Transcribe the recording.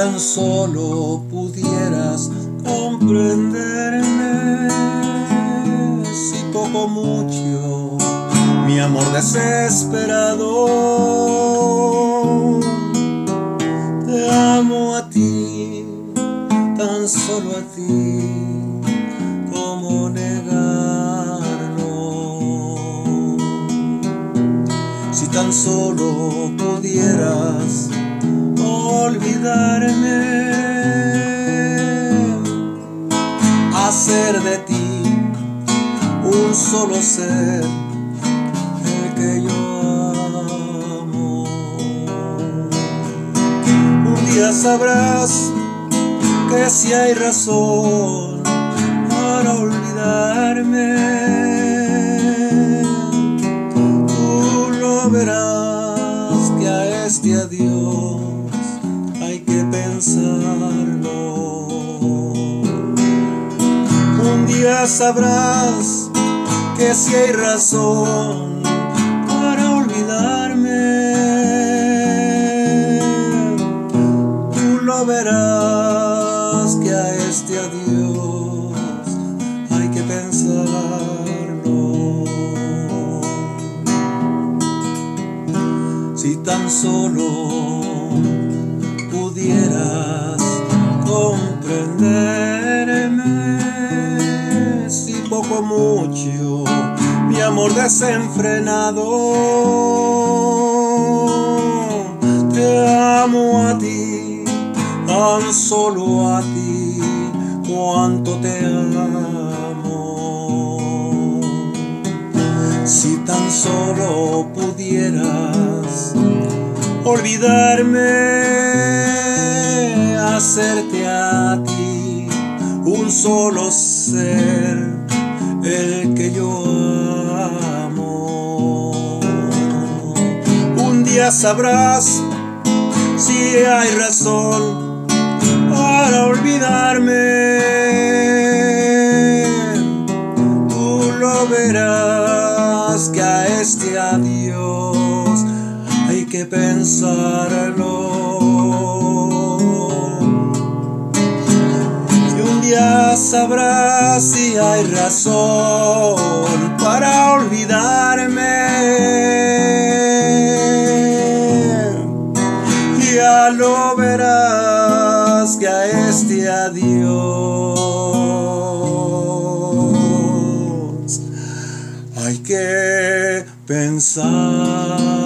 tan solo pudieras comprenderme, si poco o mucho, mi amor desesperado. Te amo a ti, tan solo a ti, ¿cómo negarlo? Si tan solo pudieras olvidarme, hacer de ti un solo ser, el que yo amo. Un día sabrás que si hay razón para olvidarme, tú lo verás, que a este adiós hay que pensarlo. Un día sabrás que si hay razón para olvidarme, tú lo verás, que a este adiós hay que pensarlo. Si tan solo pudieras comprenderme, si poco o mucho, mi amor desenfrenado. Te amo a ti, tan solo a ti, cuánto te amo. Si tan solo pudieras olvidarme, hacerte a ti un solo ser, el que yo amo. Un día sabrás si hay razón para olvidarme, tú lo verás, que a este adiós hay que pensarlo. Y un día sabrás si hay razón para olvidarme, ya lo verás, que a este adiós hay que pensar.